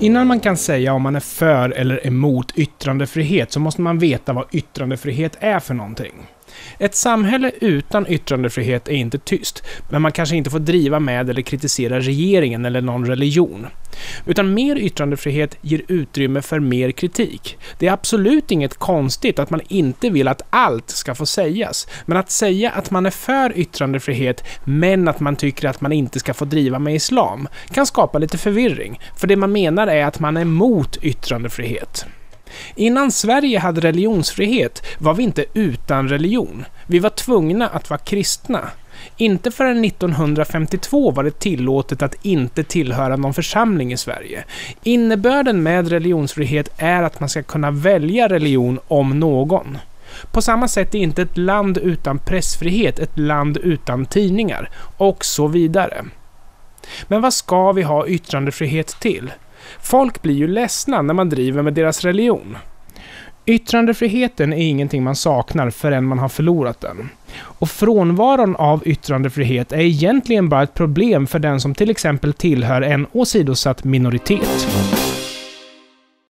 Innan man kan säga om man är för eller emot yttrandefrihet så måste man veta vad yttrandefrihet är för någonting. Ett samhälle utan yttrandefrihet är inte tyst, men man kanske inte får driva med eller kritisera regeringen eller någon religion. Utan mer yttrandefrihet ger utrymme för mer kritik. Det är absolut inget konstigt att man inte vill att allt ska få sägas, men att säga att man är för yttrandefrihet men att man tycker att man inte ska få driva med islam kan skapa lite förvirring, för det man menar är att man är emot yttrandefrihet. Innan Sverige hade religionsfrihet var vi inte utan religion. Vi var tvungna att vara kristna. Inte förrän 1952 var det tillåtet att inte tillhöra någon församling i Sverige. Innebörden med religionsfrihet är att man ska kunna välja religion om någon. På samma sätt är inte ett land utan pressfrihet ett land utan tidningar, och så vidare. Men vad ska vi ha yttrandefrihet till? Folk blir ju ledsna när man driver med deras religion. Yttrandefriheten är ingenting man saknar förrän man har förlorat den. Och frånvaron av yttrandefrihet är egentligen bara ett problem för den som till exempel tillhör en åsidosatt minoritet.